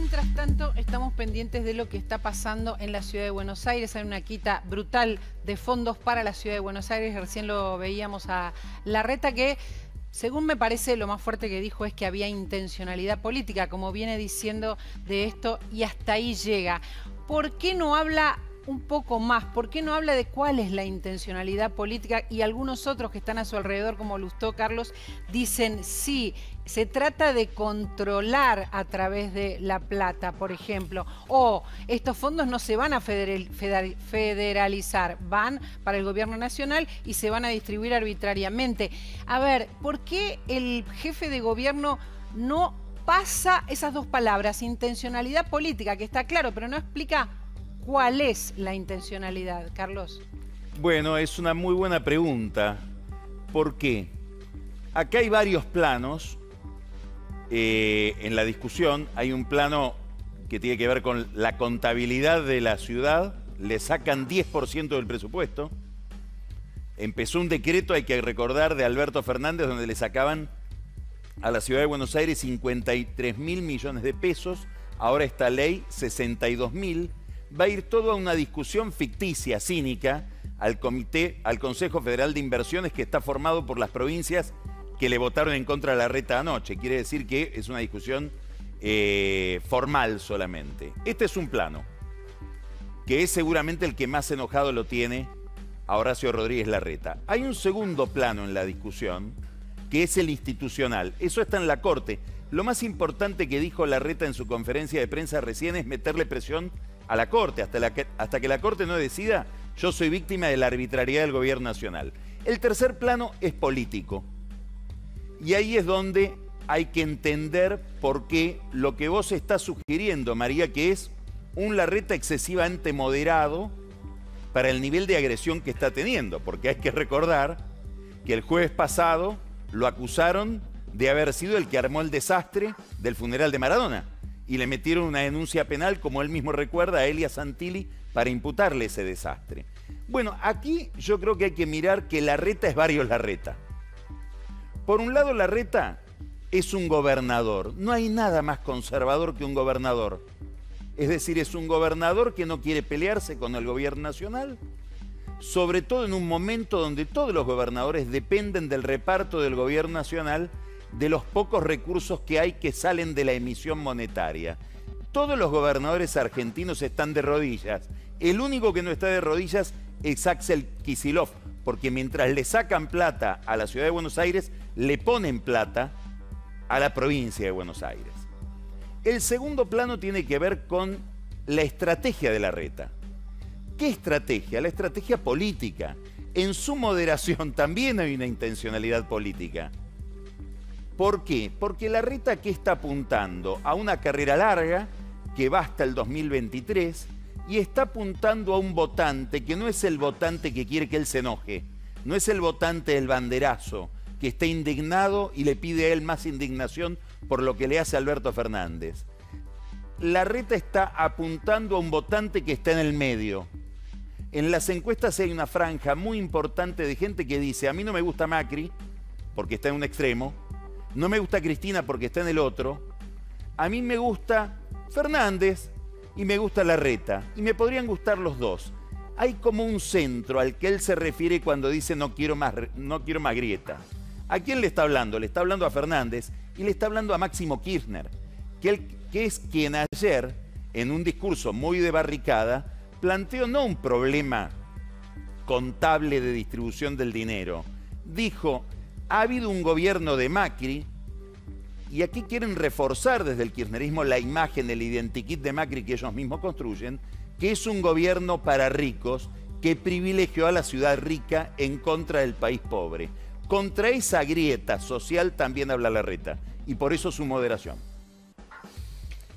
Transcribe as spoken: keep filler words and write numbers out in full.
Mientras tanto, estamos pendientes de lo que está pasando en la ciudad de Buenos Aires. Hay una quita brutal de fondos para la ciudad de Buenos Aires. Recién lo veíamos a Larreta, que, según me parece, lo más fuerte que dijo es que había intencionalidad política, como viene diciendo de esto, y hasta ahí llega. ¿Por qué no habla un poco más? ¿Por qué no habla de cuál es la intencionalidad política? Y algunos otros que están a su alrededor, como Lustó Carlos, dicen sí, se trata de controlar a través de la plata, por ejemplo, o estos fondos no se van a federal, federalizar, van para el gobierno nacional y se van a distribuir arbitrariamente. A ver, ¿por qué el jefe de gobierno no pasa esas dos palabras, intencionalidad política, que está claro, pero no explica cuál es la intencionalidad, Carlos? Bueno, es una muy buena pregunta. ¿Por qué? Acá hay varios planos eh, en la discusión. Hay un plano que tiene que ver con la contabilidad de la ciudad. Le sacan diez por ciento del presupuesto. Empezó un decreto, hay que recordar, de Alberto Fernández, donde le sacaban a la ciudad de Buenos Aires cincuenta y tres mil millones de pesos. Ahora esta ley, sesenta y dos mil. Va a ir todo a una discusión ficticia, cínica, al comité, al Consejo Federal de Inversiones, que está formado por las provincias que le votaron en contra de Larreta anoche. Quiere decir que es una discusión eh, formal solamente. Este es un plano, que es seguramente el que más enojado lo tiene a Horacio Rodríguez Larreta. Hay un segundo plano en la discusión, que es el institucional. Eso está en la Corte. Lo más importante que dijo Larreta en su conferencia de prensa recién es meterle presión a la Corte. Hasta, la que, hasta que la Corte no decida, yo soy víctima de la arbitrariedad del gobierno nacional. El tercer plano es político. Y ahí es donde hay que entender por qué lo que vos estás sugiriendo, María, que es un Larreta excesivamente moderado para el nivel de agresión que está teniendo. Porque hay que recordar que el jueves pasado lo acusaron de haber sido el que armó el desastre del funeral de Maradona. Y le metieron una denuncia penal, como él mismo recuerda, a Elia Santilli, para imputarle ese desastre. Bueno, aquí yo creo que hay que mirar que Larreta es varios Larreta. Por un lado, Larreta es un gobernador. No hay nada más conservador que un gobernador. Es decir, es un gobernador que no quiere pelearse con el gobierno nacional, sobre todo en un momento donde todos los gobernadores dependen del reparto del gobierno nacional, de los pocos recursos que hay que salen de la emisión monetaria. Todos los gobernadores argentinos están de rodillas. El único que no está de rodillas es Axel Kicillof, porque mientras le sacan plata a la ciudad de Buenos Aires, le ponen plata a la provincia de Buenos Aires. El segundo plano tiene que ver con la estrategia de Larreta. ¿Qué estrategia? La estrategia política. En su moderación también hay una intencionalidad política. ¿Por qué? Porque Larreta, ¿qué está apuntando? A una carrera larga que va hasta el dos mil veintitrés y está apuntando a un votante que no es el votante que quiere que él se enoje, no es el votante del banderazo, que está indignado y le pide a él más indignación por lo que le hace Alberto Fernández. Larreta está apuntando a un votante que está en el medio. En las encuestas hay una franja muy importante de gente que dice: a mí no me gusta Macri porque está en un extremo, no me gusta Cristina porque está en el otro, a mí me gusta Fernández y me gusta Larreta, y me podrían gustar los dos. Hay como un centro al que él se refiere cuando dice no quiero más, no quiero más grieta. ¿A quién le está hablando? Le está hablando a Fernández y le está hablando a Máximo Kirchner, que, él, que es quien ayer, en un discurso muy de barricada, planteó no un problema contable de distribución del dinero. Dijo: ha habido un gobierno de Macri, y aquí quieren reforzar desde el kirchnerismo la imagen, el identikit de Macri que ellos mismos construyen, que es un gobierno para ricos que privilegió a la ciudad rica en contra del país pobre. Contra esa grieta social también habla Larreta, y por eso su moderación.